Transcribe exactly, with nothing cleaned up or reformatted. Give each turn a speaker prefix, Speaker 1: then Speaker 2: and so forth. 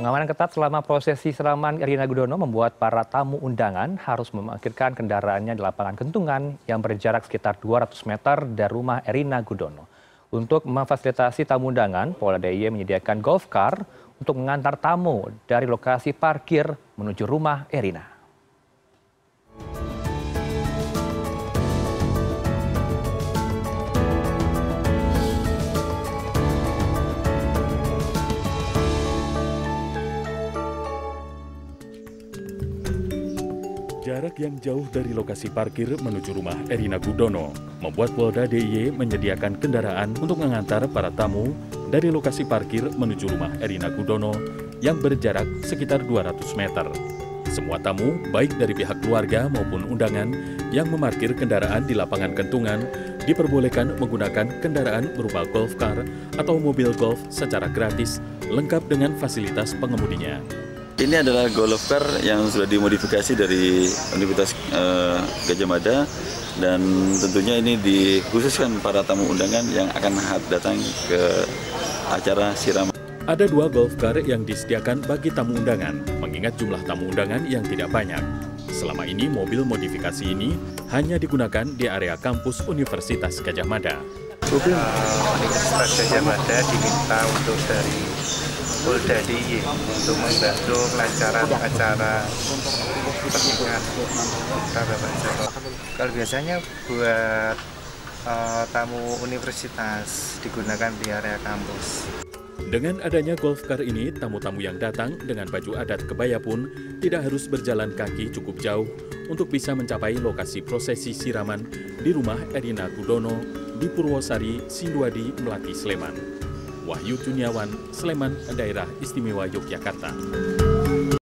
Speaker 1: Pengamanan ketat selama prosesi siraman Erina Gudono membuat para tamu undangan harus memarkirkan kendaraannya di lapangan kentungan yang berjarak sekitar dua ratus meter dari rumah Erina Gudono. Untuk memfasilitasi tamu undangan, Polda D I Y menyediakan golf car untuk mengantar tamu dari lokasi parkir menuju rumah Erina.
Speaker 2: Jarak yang jauh dari lokasi parkir menuju rumah Erina Gudono membuat Polda D I Y menyediakan kendaraan untuk mengantar para tamu dari lokasi parkir menuju rumah Erina Gudono yang berjarak sekitar dua ratus meter. Semua tamu, baik dari pihak keluarga maupun undangan yang memarkir kendaraan di lapangan kentungan, diperbolehkan menggunakan kendaraan berupa golf car atau mobil golf secara gratis, lengkap dengan fasilitas pengemudinya.
Speaker 3: Ini adalah golf car yang sudah dimodifikasi dari Universitas uh, Gadjah Mada dan tentunya ini dikhususkan para tamu undangan yang akan datang ke acara siraman.
Speaker 2: Ada dua golf car yang disediakan bagi tamu undangan, mengingat jumlah tamu undangan yang tidak banyak. Selama ini mobil modifikasi ini hanya digunakan di area kampus Universitas Gadjah Mada.
Speaker 4: Mobil Universitas Gadjah Mada diminta untuk dari Polda D I Y untuk membantu kelancaran acara pernikahan Bapak Joko. Kalau biasanya buat uh, tamu universitas digunakan di area kampus.
Speaker 2: Dengan adanya golf car ini, tamu-tamu yang datang dengan baju adat kebaya pun tidak harus berjalan kaki cukup jauh untuk bisa mencapai lokasi prosesi siraman di rumah Erina Gudono di Purwosari, Sinduadi, Melati, Sleman. Wahyu Juniawan, Sleman, Daerah Istimewa Yogyakarta.